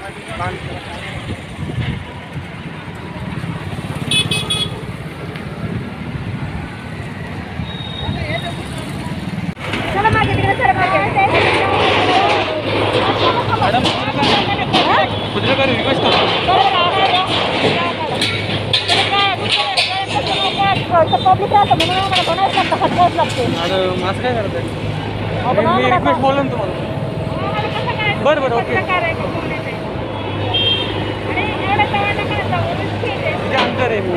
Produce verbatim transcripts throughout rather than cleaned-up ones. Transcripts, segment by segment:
Madam कुठलं काय request करतो पब्लिक राहतं म्हणून आम्हाला बनावंच लागतं, हटवावंच लागते. मॅडम असं काय करताय? मी रिक्वेस्ट बोललो ना तुम्हाला. बरं बरं ओके. किती अंतर आहे?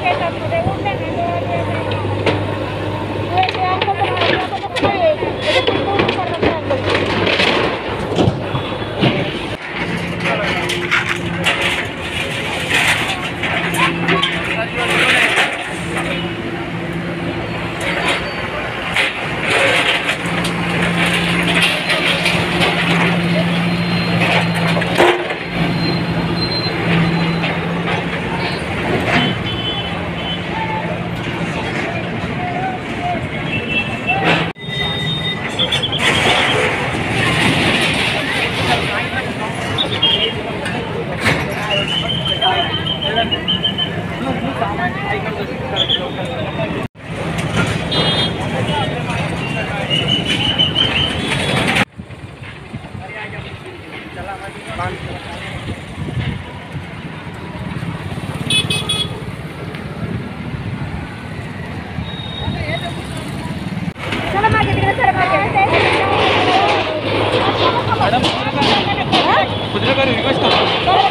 मॅडम कुठलं काय रिक्वेस्ट करतो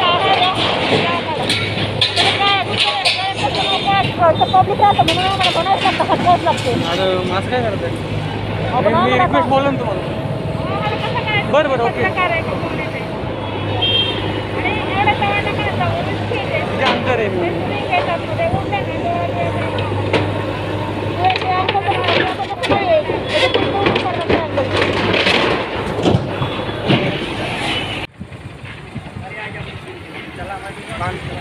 पब्लिक राहतं म्हणून आम्हाला बनावंच लागतं, हटवावंच लागते. मॅडम असं काय करताय? मी रिक्वेस्ट बोललो ना तुम्हाला. बरं बरं ओके. किती अंतर आहे? चला